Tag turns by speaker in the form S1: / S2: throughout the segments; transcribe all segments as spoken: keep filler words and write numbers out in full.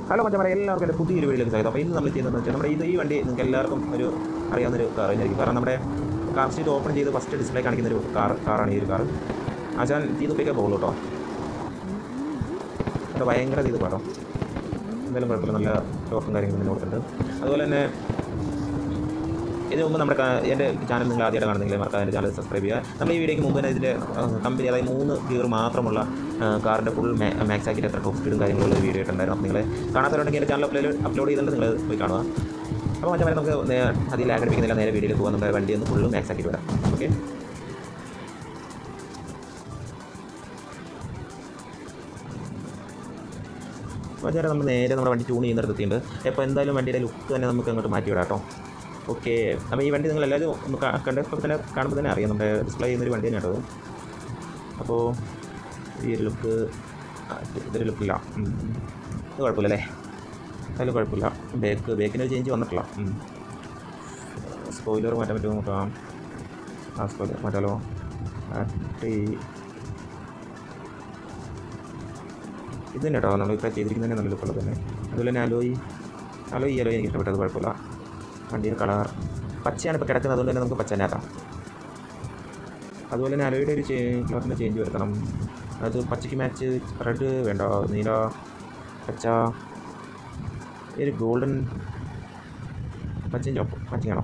S1: Hello മച്ചന്മാരെ, എല്ലാവർക്കും എൻ്റെ പുതിയൊരു വീഡിയോയിലേക്ക് സ്വാഗതം. അപ്പോൾ ഇന്ന് നമ്മൾ ചെയ്യുന്നതെന്ന് വെച്ചാൽ നമ്മുടെ ഇത് ഈ വണ്ടി നിങ്ങൾക്ക് എല്ലാവർക്കും ഒരു അറിയാവുന്നൊരു കാർ തന്നെയായിരിക്കും. കാരണം നമ്മുടെ കാർ സ്റ്റീറ്റ് ഓപ്പൺ ചെയ്ത് ഫസ്റ്റ് ഡിസ്പ്ലേ കാണിക്കുന്നൊരു കാർ കാറാണ് ഈ ഒരു കാർ. ആശാൻ തീതുപ്പിക്കാൻ പോകുള്ളൂ കേട്ടോ. അത് ഭയങ്കര തീതുപ്പ് കേട്ടോ. എന്തായാലും കുഴപ്പമില്ല, നല്ല ടോർക്കും കാര്യങ്ങളും തന്നെ കൊടുത്തിട്ടുണ്ട്. അതുപോലെ തന്നെ ഇതിന് മുമ്പ് നമ്മുടെ എൻ്റെ ചാനൽ നിങ്ങൾ ആദ്യമായിട്ട് കാണുന്നെങ്കിൽ മറക്കാതെ എൻ്റെ ചാനൽ സബ്സ്ക്രൈബ് ചെയ്യുക. നമ്മൾ ഈ വീഡിയോയ്ക്ക് മുമ്പ് തന്നെ ഇതിൻ്റെ കമ്പനി, അതായത് മൂന്ന് ഗിയർ മാത്രമുള്ള കാറിൻ്റെ ഫുൾ മാക്സ് ആക്കിയിട്ട് എത്ര ടോപ്പ് സ്പീഡും കാര്യങ്ങളുള്ള ഒരു വീഡിയോ ഇട്ടുണ്ടായിരുന്നു. അപ്പോൾ നിങ്ങൾ കാണാത്തവരുണ്ടെങ്കിൽ എൻ്റെ ചാനൽ അപ്ലോഡ് അപ്ലോഡ് ചെയ്തിട്ട് നിങ്ങൾ പോയി കാണുക. അപ്പോൾ മറ്റേ നമുക്ക് അതിൽ ലാഗ് അടിപ്പിക്കുന്നില്ല, നേരെ വീഡിയോയിൽ പോകാൻ നമ്മുടെ വണ്ടി ഒന്ന് ഫുള്ള് മാക്സ് ആക്കിയിട്ട് വരാം. ഓക്കെ, അപ്പോൾ ചേട്ടാ നമ്മൾ നേരെ നമ്മുടെ വണ്ടി ട്യൂൺ ചെയ്യുന്നിടത്തെത്തിയിട്ടുണ്ട്. അപ്പോൾ എന്തായാലും വണ്ടിയുടെ ലുക്ക് തന്നെ നമുക്ക് അങ്ങോട്ട് മാറ്റി വിടാം കേട്ടോ. ഓക്കെ, അപ്പോൾ ഈ വണ്ടി നിങ്ങൾ എല്ലാവരും ഒന്ന് കണ്ടപ്പോൾ തന്നെ കാണുമ്പോൾ തന്നെ അറിയാം നമ്മുടെ ഡിസ്പ്ലേ ചെയ്യുന്നൊരു വണ്ടി തന്നെ കേട്ടോ. അപ്പോൾ ഈ ഒരു ലുക്ക്, ഇതൊരു ലുക്കില്ല, ഇത് കുഴപ്പമില്ലല്ലേ, അതിൽ കുഴപ്പമില്ല. ബേക്ക് ബേക്കിൻ്റെ ഒരു ചേഞ്ച് വന്നിട്ടില്ല. സ്പോയിലർ മാറ്റാൻ പറ്റുമോ നോക്കാം. ആ സ്പോയിലർ മാറ്റാലോ. ഈ ഇത് തന്നെ കേട്ടോ നമ്മളിപ്പോൾ ചെയ്തിരിക്കുന്നതന്നെ നല്ല ലുക്കുള്ളത് തന്നെ. അതുപോലെ തന്നെ അലോയി അലോയി ഈ അലോയി എനിക്ക് ഇഷ്ടപ്പെട്ടത്, കുഴപ്പമില്ല. വണ്ടിയുടെ കളർ പച്ചയാണ് ഇപ്പോൾ കിടക്കുന്നത്, അതുകൊണ്ട് തന്നെ നമുക്ക് പച്ച തന്നെ ആക്കാം. അതുപോലെ തന്നെ അലോയുടെ ഒരു കളറിൻ്റെ ചേഞ്ച് വരുത്തണം. അത് പച്ചയ്ക്ക് മാച്ച് റെഡ് വേണ്ട, നീല, പച്ച, ഒരു ഗോൾഡൻ പച്ചയും ചോപ്പ് പച്ചയാണോ?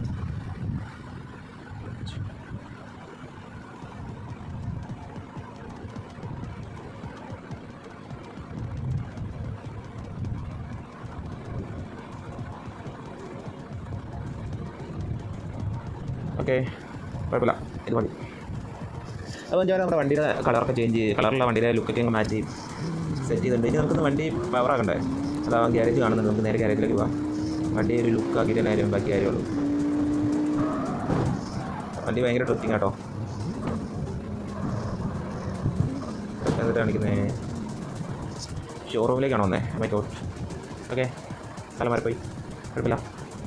S1: ഓക്കെ, കുഴപ്പമില്ല, ഇത് മതി. അപ്പോൾ ഞാൻ നമ്മുടെ വണ്ടിയുടെ കളറൊക്കെ ചേഞ്ച് ചെയ്ത് കളറുള്ള വണ്ടിയുടെ ലുക്കൊക്കെ അങ്ങ് മാറ്റി സെറ്റ് ചെയ്തിട്ടുണ്ട്. ഇനി നമുക്കൊന്ന് വണ്ടി പവറാക്കണ്ടേ? അതാ ഗ്യാരേജ് കാണുന്നുണ്ട്, നമുക്ക് നേരെ ഗ്യാരേജിലേക്ക് പോകാം. വണ്ടി ഒരു ലുക്ക് ആക്കിയിട്ട് തന്നെ കാര്യം ബാക്കി കാര്യമുള്ളൂ. വണ്ടി ഭയങ്കര ട്രിപ്പിങ് കേട്ടോ. എന്നിട്ട് കാണിക്കുന്നത് ഷോറൂമിലേക്കാണ് വന്നേ. My God. ഓക്കെ, സ്ഥലം വരെ പോയി, കുഴപ്പമില്ല.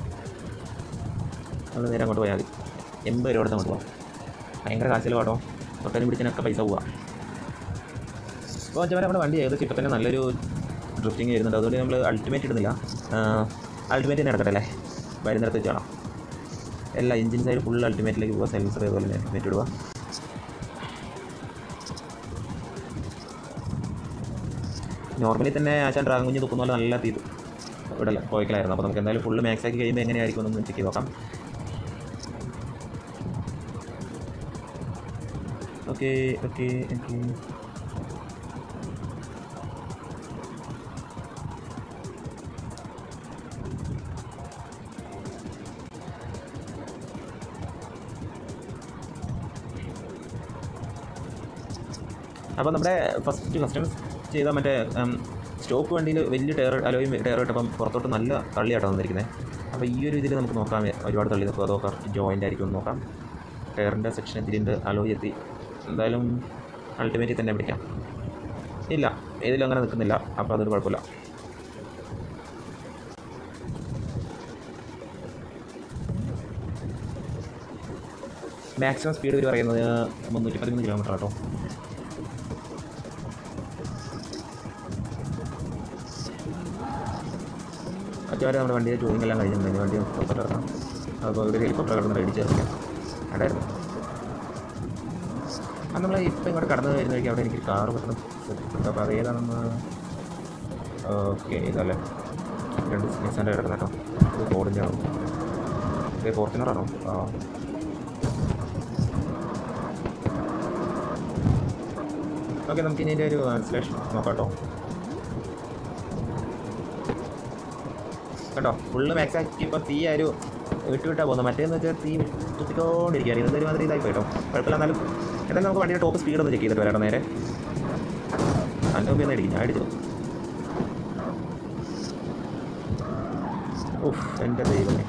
S1: നമ്മൾ നേരെ അങ്ങോട്ട് പോയാൽ മതി. എൺപത് രൂപ അടുത്ത് അങ്ങോട്ട് പോകാം. ഭയങ്കര കാശിൽ കേട്ടോ, തൊട്ടനും പിടിച്ചതിനൊക്കെ പൈസ പോവാം. അപ്പോൾ വെച്ചാൽ നമ്മുടെ വണ്ടി ഏകദേശം ഇപ്പോൾ തന്നെ നല്ലൊരു ഡ്രിഫ്റ്റിങ് വരുന്നുണ്ട്. അതുകൊണ്ട് നമ്മൾ അൾട്ടിമേറ്റ് ഇടുന്നില്ല, അൾട്ടിമേറ്റ് തന്നെ എടുക്കട്ടെ അല്ലേ, വരുന്നിടത്ത് വെച്ച് കാണാം. എല്ലാ എഞ്ചിൻ സൈഡ് ഫുൾ അൾട്ടിമേറ്റിലേക്ക് പോവുക, സൈലൻസർ അതുപോലെ തന്നെ അൾട്ടിമേറ്റ് ഇടുക. നോർമലി തന്നെ ആശാൻ ഡ്രാഗൺ കുഞ്ഞ് തുപ്പുന്ന പോലെ നല്ല തീ ഇവിടെ പോയിക്കലായിരുന്നു. അപ്പോൾ നമുക്ക് എന്തായാലും ഫുള്ള് മാക്സ് ആക്കി കഴിയുമ്പോൾ എങ്ങനെയായിരിക്കും എന്നൊന്ന് ചെക്ക് ചെയ്ത് നോക്കാം. ഓക്കെ ഓക്കെ ഓക്കെ അപ്പോൾ നമ്മുടെ ഫസ്റ്റ് കസ്റ്റമേഴ്സ് ചെയ്ത മറ്റേ സ്റ്റോക്ക് വണ്ടിയിൽ വലിയ ടയർ അലോയും ടയർ ഇട്ടപ്പം പുറത്തോട്ട് നല്ല തള്ളിയാട്ടോ വന്നിരിക്കുന്നത്. അപ്പോൾ ഈ ഒരു ഇതിൽ നമുക്ക് നോക്കാം, ഒരുപാട് തള്ളി നിൽക്കും, അതോ കറക്റ്റ് ജോയിൻ്റ് ആയിരിക്കും എന്ന് നോക്കാം. ടയറിൻ്റെ സെക്ഷൻ എത്തിയിട്ടുണ്ട്, അലോയി എത്തി. എന്തായാലും അൾട്ടിമേറ്റിൽ തന്നെ പിടിക്കാം. ഇല്ല, ഏതിലും അങ്ങനെ നിൽക്കുന്നില്ല, അപ്പോൾ അതൊരു കുഴപ്പമില്ല. മാക്സിമം സ്പീഡ് ഇവർ പറയുന്നത് മുന്നൂറ്റി പതിമൂന്ന് കിലോമീറ്റർ കേട്ടോ. അച്ഛാരെ നമ്മുടെ വണ്ടിയെ ട്യൂണിംഗ് എല്ലാം കഴിഞ്ഞിട്ടുണ്ടെങ്കിൽ വണ്ടി പുറത്തോട്ട് ഇറങ്ങാം. അപ്പോൾ ഒരു ഹെലികോപ്റ്റർ കിടന്ന് റെഡി ചേർക്കാം അതായിരുന്നു. അത് നമ്മൾ ഇപ്പം ഇങ്ങോട്ട് കടന്നു വരുന്ന വഴിക്ക് അവിടെ എനിക്ക് കാറ് പെട്ടെന്ന് സെറ്റ്. അപ്പോൾ അത് ഏതാണെന്ന്, ഓക്കെ ഇതല്ലേ രണ്ട് നിസാൻ്റെ കിടക്കുന്ന കേട്ടോ. ഇത് ഫോർഡിൻ്റെ ആണോ? ഇത് ഫോർച്യൂണറാണോ? ആ ഓക്കെ, നമുക്ക് ഇനി ഇതിൻ്റെ ഒരു ഇൻസ്റ്റലേഷൻ നോക്കാം കേട്ടോ. കേട്ടോ ഫുള്ള് മാക്സ് ആക്കി ഇപ്പോൾ തീ ഒരു വിട്ട് വിട്ടാൽ പോകുന്നത്. മറ്റേന്ന് വെച്ചാൽ തീ തുത്തിക്കൊണ്ടിരിക്കുകയാണ്. ഇതൊരു മാതിരി ഇതായി പോയിട്ടോ, കുഴപ്പമില്ല. എന്നാലും എന്തായാലും നമുക്ക് വണ്ടിയുടെ ടോപ്പ് സ്പീഡ് ഒന്ന് ചെക്ക് ചെയ്തിട്ട് വരാം നേരെ. അതിൻ്റെ മുമ്പ് ഒന്ന് ഇടിക്കും, ഞാൻ അടിച്ചു. ഓഹ് എൻ്റെ ദൈവമേ.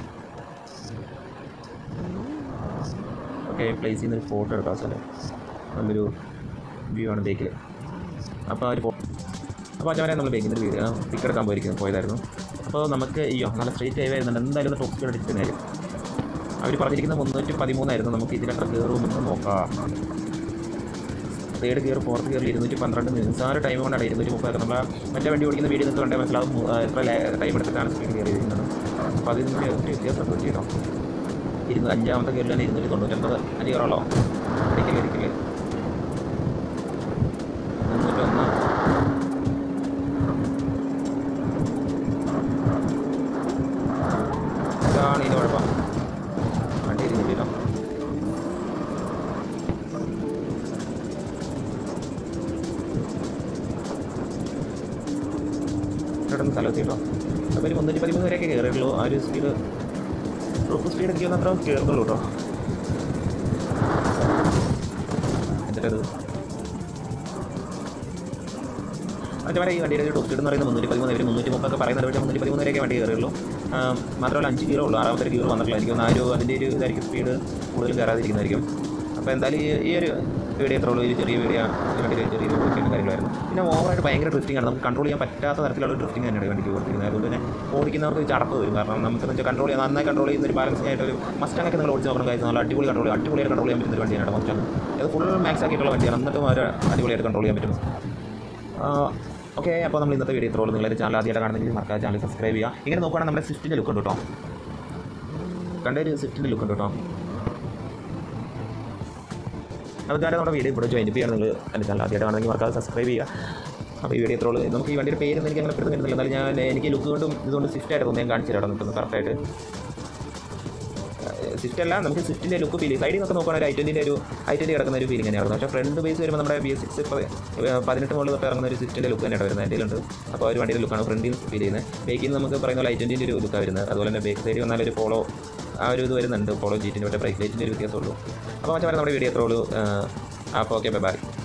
S1: ഓക്കെ, പ്ലേസ് ചെയ്യുന്നൊരു ഫോട്ടോ എടുക്കാം സാറേ. നല്ലൊരു വ്യൂ ആണ് ബേക്കിൽ. അപ്പോൾ ആ ഒരു ഫോട്ടോ, അപ്പോൾ അച്ഛൻ നമ്മൾ ബേക്കിൽ നിന്ന് വീഡിയോ പിക്ക് എടുക്കാൻ പോയിരിക്കുന്നു പോയതായിരുന്നു. അപ്പോൾ നമുക്ക് അയ്യോ നല്ല സ്ട്രേറ്റ് ആയി വരുന്നുണ്ട്. എന്തായാലും ടോപ്പ് സ്പീഡ് അടിച്ചിട്ട് നേരം അവർ പറഞ്ഞിരിക്കുന്നത് മുന്നൂറ്റി പതിമൂന്നായിരുന്നു. നമുക്ക് ഇതിലൊക്കെ കയറുമെന്ന് നോക്കാം. തേർഡ് ഗിയർ ഫോർത്ത് ഗിയറിൽ ഇരുന്നൂറ്റി പന്ത്രണ്ട് നിസ്സാര ടൈം കൊണ്ടാണ് ഇരുന്നൂറ്റി മുപ്പതൊക്കെ നമ്മൾ മറ്റേ വണ്ടി ഓടിക്കുന്ന വീഡിയോ നിങ്ങൾക്ക് കണ്ടേ മനസ്സിലാവും എത്ര ടൈം എടുത്തിട്ടാണ് സ്പീഡ് കയറി ചെയ്യുന്നത്. അപ്പോൾ അതിന് ഒരു വ്യത്യാസം പറ്റിയിട്ടോ. ഇരുന്ന് അഞ്ചാമത്തെ ഗിയറിൽ തന്നെ ഇരുന്നൂറ്റി തൊണ്ണൂറ്റൊമ്പത് അഞ്ച് ഗിയറുള്ളോ ഒരിക്കൽ ഒരിക്കൽ മുന്നൂറ്റൊന്ന് ഇതാണ് ഇതിൻ്റെ കുഴപ്പം. വണ്ടി ഇരുന്നിട്ടോ ഇവിടെ സ്ഥലത്ത് കേട്ടോ. അപ്പോൾ ഒരു മുന്നൂറ്റി പതിമൂന്ന് വരെയൊക്കെ കയറിയുള്ളൂ. ആ ഒരു സ്പീഡ് ടോപ്പ് സ്പീഡ് എനിക്ക് അത്ര കയറുന്നുള്ളൂ കേട്ടോ. എന്നിട്ടത് മറ്റേ വരെ ഈ വണ്ടിയുടെ ഒരു ടോപ്പ് സ്പീഡ് എന്ന് പറയുന്നത് മുന്നൂറ്റി പതിമൂന്ന് വരെ മുന്നൂറ്റി മുപ്പൊക്കെ പറയുന്നത് പക്ഷേ മുന്നൂറ്റി പതിമൂന്ന് വരെയൊക്കെ വണ്ടി കയറിയുള്ളൂ. മാത്രമല്ല അഞ്ച് ഗിയറേ ഉള്ളൂ. ആറാമത്തെ ഗിയർ വന്നിട്ടില്ല. എനിക്ക് ആ ഒരു അതിൻ്റെ ഒരു ഇതായിരിക്കും സ്പീഡ് കൂടുതൽ കയറാതിരിക്കുന്നതായിരിക്കും. അപ്പോൾ എന്തായാലും ഈ ഈ ഒരു വീഡിയോ എത്ര ഉള്ളൂ. ഒരു ചെറിയ വീഡിയോ വണ്ടിയിൽ ചെറിയ കാര്യങ്ങളായിരുന്നു. പിന്നെ ഓവറായിട്ട് ഭയങ്കര ഡ്രിഫ്റ്റിംഗ് ആണ്. നമുക്ക് കൺട്രോൾ ചെയ്യാൻ പറ്റാത്ത തരത്തിലുള്ള ഡ്രിഫ്റ്റിംഗ് തന്നെയാണ് വണ്ടിക്ക് കൊടുത്തിരുന്നത്. അതുകൊണ്ട് തന്നെ ഓടിക്കുന്നവർക്ക് ചടപ്പ് വരും. കാരണം നമുക്ക് വെച്ചാൽ കൺട്രോൾ ചെയ്യാൻ നന്നായി കൺട്രോൾ ചെയ്യുന്ന ഒരു ബാലൻസിംഗ് ആയിട്ട് ഒരു മസ്റ്റങ്ങൊക്കെ നിങ്ങൾ ഓടിച്ച് നോക്കണം. കാര്യം നല്ല അടിപൊളി കൺട്രോൾ അടിപൊളിയായിട്ട് കൺട്രോൾ ചെയ്യാൻ പറ്റുന്ന ഒരു വണ്ടിയാണ് മസ്റ്റാണ്. അത് ഫുൾ മാക്സ് ആക്കിയിട്ടുള്ള വണ്ടിയാണ്. എന്നിട്ടും അവർ അടിപൊളിയായിട്ട് കൺട്രോൾ ചെയ്യാൻ പറ്റും. ഓക്കെ, അപ്പോൾ നമ്മൾ ഇന്നത്തെ വീഡിയോ ഇത്രയുള്ളൂ. നിങ്ങളുടെ ചാനൽ ആദ്യമായിട്ട് കാണുന്നെങ്കിൽ മറക്കാതെ ചാനൽ സബ്സ്ക്രൈബ് ചെയ്യുക. ഇങ്ങനെ നോക്കുകയാണെങ്കിൽ നമ്മുടെ സ്വിഫ്റ്റിൻ്റെ ലുക്ക് ഉണ്ട് കേട്ടോ. കണ്ടൊരു സ്വിഫ്റ്റിൻ്റെ ലുക്ക് ഉണ്ട് കേട്ടോ. അതുകാരം നമ്മുടെ വീഡിയോ ഇവിടെ ജോയിൻ ചെയ്യാൻ നിങ്ങൾ എൻ്റെ ചാനൽ ആദ്യമായിട്ട് കാണുന്നെങ്കിൽ മറക്കാതെ സബ്സ്ക്രൈബ് ചെയ്യുക. അപ്പോൾ ഈ വീഡിയോ ഇത്രയുള്ളൂ. നമുക്ക് ഈ വണ്ടിയുടെ പേരൊന്നും എനിക്ക് അങ്ങനെ പെടുന്ന കിട്ടുന്നില്ല. എന്നാലും ഞാൻ എനിക്ക് ലുക്ക് കൊണ്ടും ഇതുകൊണ്ട് സ്വിഫ്റ്റായിട്ട് തോന്നി ഞാൻ കാണിച്ചു തരാം നിൽക്കുന്നത് കറക്റ്റായിട്ട്. സ്വിഫ്റ്റ് അല്ല, നമുക്ക് സ്വിഫ്റ്റിൻ്റെ ലുക്ക് ഫീൽ സൈഡിൽ നിന്നൊക്കെ നോക്കുകയാണെങ്കിൽ ഐ ട്വൻറ്റിൻ്റെ ഒരു ഐ ട്വൻറ്റി കിടക്കുന്ന ഒരു ഫീലിംഗ് തന്നെയായിരുന്നു. പക്ഷേ ഫ്രണ്ട് ബേസ് വരുമ്പോൾ നമ്മുടെ ബി എസ് സിക്സ് പതിനെട്ട് മുകളിൽ തൊട്ട് ഇറങ്ങുന്ന ഒരു സ്വിഫ്റ്റിൻ്റെ ലുക്ക് തന്നെയാണ് വരുന്നത്. എൻ്റെ ഉണ്ട്. അപ്പോൾ ഒരു വണ്ടിയുടെ ലുക്കാണ് ഫ്രണ്ടിൽ ഫീൽ ചെയ്യുന്നത്. ബേക്കിൽ നിന്ന് നമുക്ക് പറയുന്ന ഐ ട്വൻറ്റിൻ്റെ ഒരു ലുക്കാണ് വരുന്നത്. അതുപോലെ തന്നെ ബേക്ക് സൈഡിൽ വന്നാൽ ഒരു ഫോളോ ആ ഒരു ഇത് വരുന്നുണ്ട്. ഫോളോ ജീറ്റിൻ്റെ മറ്റേ ബ്രേക്ക് ലൈറ്റിൻ്റെ ഒരു വ്യത്യാസമുള്ളൂ. അപ്പോൾ മറ്റേ നമ്മുടെ വീഡിയോ എത്ര ഉള്ളൂ. അപ്പോൾ ഓക്കെ, ബൈ ബൈ.